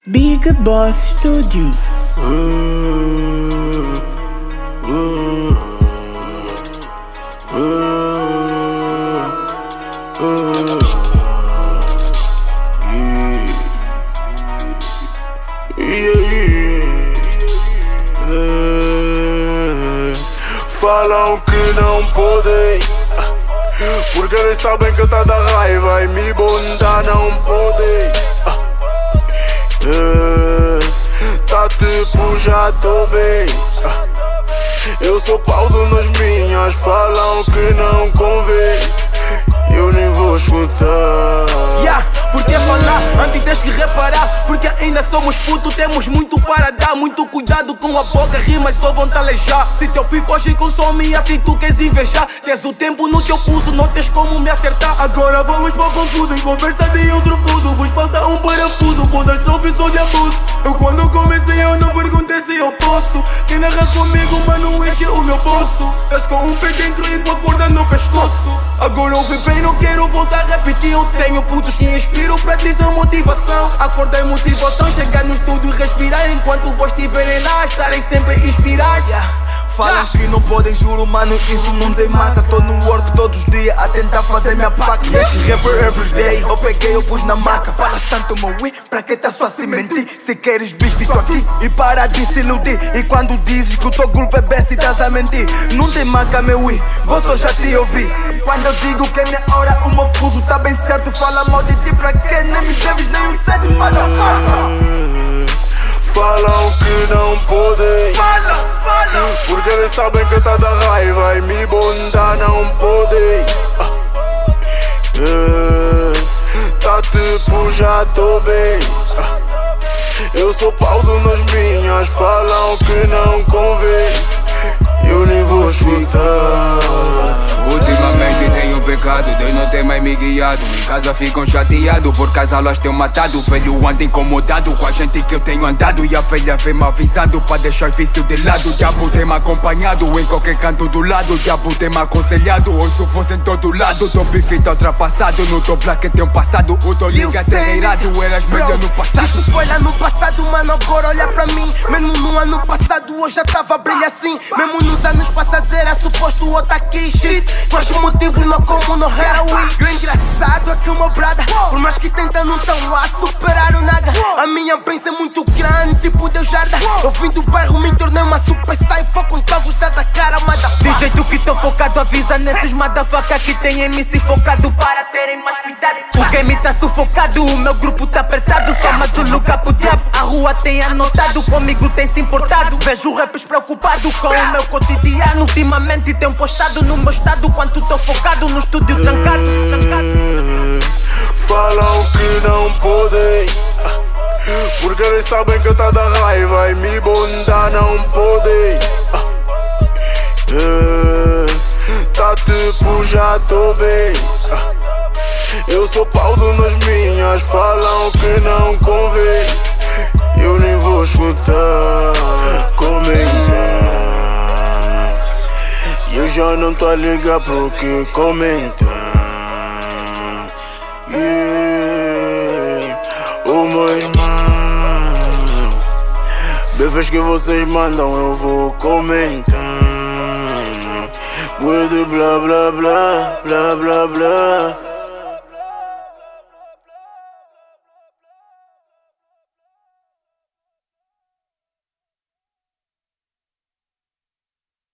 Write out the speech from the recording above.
Big Boss Studio. Falam que não podem, porque eles sabem que eu tá da raiva e me bondar não podem. Tá tipo já tô bem. Eu sou pauso nas minhas, falam que não convém. Eu nem vou escutar. Por que falar? Antes tens que reparar. Porque ainda somos putos, temos muito para dar. Muito cuidado com a boca, rimas só vão te alejar. Se teu pipo hoje consome assim tu queres invejar. Tens o tempo no teu pulso, não tens como me acertar. Agora vamos para o confuso, em conversa de outro fuso. Vos falta um parafuso, pois as trofes são de abuso. Eu quando comecei eu não perguntei se eu posso. Quem narra comigo, mano, enche o meu bolso. Estás com um pé dentro e com a corda no pescoço. Agora ouvi bem, não quero voltar a repetir. Eu tenho putos que inspiro para ti são motivação. Acordei motivação, chegar no estúdio e respirar. Enquanto vós estiverem lá, estarem sempre a inspirar. Falam que não podem, juro mano, isso não tem marca. Tô no work todos os dias a tentar fazer minha placa. Esse rapper everyday, eu peguei, eu pus na maca. Falas tanto meu win, pra que tá só a se mentir? Se queres bicho, fico aqui e para de se iludir. E quando dizes que o teu grupo é best e estás a mentir, não tem marca meu win, vou só já te ouvir. Quando eu digo que é minha hora, o meu fuso tá bem certo. Fala mal de ti pra quê? Nem me deves nem um set, motherfucker. Falam que não podem, porque eles sabem que tá da raiva e me bondar não podem. Tá tipo já tô bem. Eu sou pauso nas minhas, falam que não convém. Eu nem vou escutar. Ultimamente tenho pecado, Deus não tem mais me guiado. Em casa ficam chateados por causa elas têm matado. O velho anda incomodado com a gente que eu tenho andado. E a velha vem me avisando pra deixar o vício de lado. O diabo tem me acompanhado em qualquer canto do lado. O diabo tem me aconselhado, ouço fosse em todo lado. Tô bife tá ultrapassado, no tô placa tem um passado. O tô liga terreirado, eras melhor no passado. Isso foi lá no passado, mano, agora olha pra mim. Mesmo no ano passado, hoje já tava a brilhar assim. Mesmo nos anos passados era suposto o outro aqui, shit. Mas o motivo não como no heroin. E o engraçado é que o meu brada, por mais que tenta não tão a superar o nada. A minha pensa é muito grande, tipo Deus jarda. Eu vim do bairro, me tornei uma superstar e foco com cavos da cara, motherfucker. De jeito que tô focado, avisa nesses motherfucker que tem MC focado para terem mais cuidado. O game tá sufocado, o meu grupo tá apertado. Só mais um lugar pro diabo, a rua tem anotado. Comigo tem se importado, vejo rappers preocupado com o meu cotidiano. Ultimamente tem postado no meu estado, quanto tô focado no estúdio trancado. Falam que não podem, porque eles sabem que eu tá da raiva e me bondar não podem. Tá tipo já tô bem. Eu sou pauso nas minhas, falam que não convém. Eu nem vou escutar, comentar. Eu já não tô a ligar pro que comentam. Oh meu irmão, befes que vocês mandam eu vou comentando. With blá blá blá, blá blá blá.